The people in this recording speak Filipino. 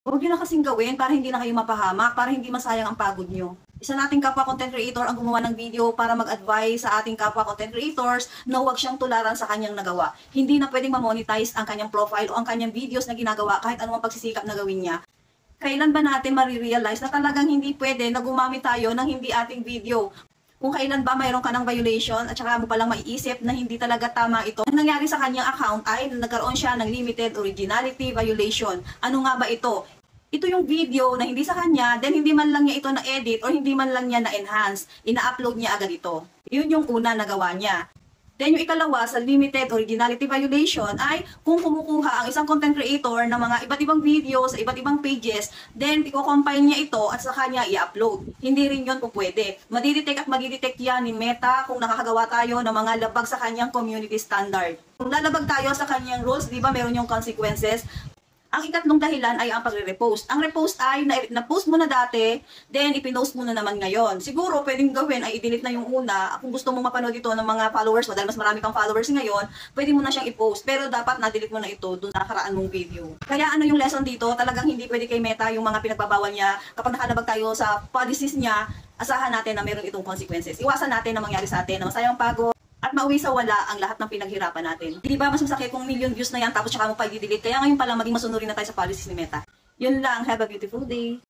Huwag nyo na kasing gawin para hindi na kayo mapahamak, para hindi masayang ang pagod nyo. Isa nating kapwa content creator ang gumawa ng video para mag-advise sa ating kapwa content creators na huwag siyang tularan sa kanyang nagawa. Hindi na pwedeng ma-monetize ang kanyang profile o ang kanyang videos na ginagawa kahit anumang pagsisikap na gawin niya. Kailan ba natin marirealize na talagang hindi pwede na gumamit tayo ng hindi ating video? Kung kailan ba mayroon ka ng violation at saka mo palang maiisip na hindi talaga tama ito. Ang nangyari sa kanyang account ay nagkaroon siya ng limited originality violation. Ano nga ba ito? Ito yung video na hindi sa kanya, then hindi man lang niya ito na-edit or hindi man lang niya na-enhance. Ina-upload niya agad ito. Yun yung una na gawa niya. Then yung ikalawa sa limited originality violation ay kung kumukuha ang isang content creator ng mga iba't ibang video sa iba't ibang pages, then i-compile niya ito at saka niya i-upload. Hindi rin yun po pwede. Madidetect at magidetect yan ni Meta kung nakakagawa tayo ng mga labag sa kanyang community standard. Kung lalabag tayo sa kanyang rules, di ba meron yung consequences? Ang ikatlong dahilan ay ang pagre-repost. Ang repost ay na-post mo na dati, then ipinost mo na naman ngayon. Siguro pwedeng gawin ay i-delete na yung una. Kung gusto mong mapanood ito ng mga followers mo, dahil mas marami kang followers ngayon, pwede mo na siyang i-post. Pero dapat na-delete mo na ito doon sa nakaraan mong video. Kaya ano yung lesson dito? Talagang hindi pwede kay Meta yung mga pinagbabawal niya. Kapag nakalabag tayo sa policies niya, asahan natin na meron itong consequences. Iwasan natin na mangyari sa atin na masayang pagod at mauwi sa wala ang lahat ng pinaghirapan natin. Di ba mas masakit kung million views na yan tapos saka mo pa i-delete. Kaya ngayon pa lang maging masunurin na tayo sa policies ni Meta. Yun lang. Have a beautiful day.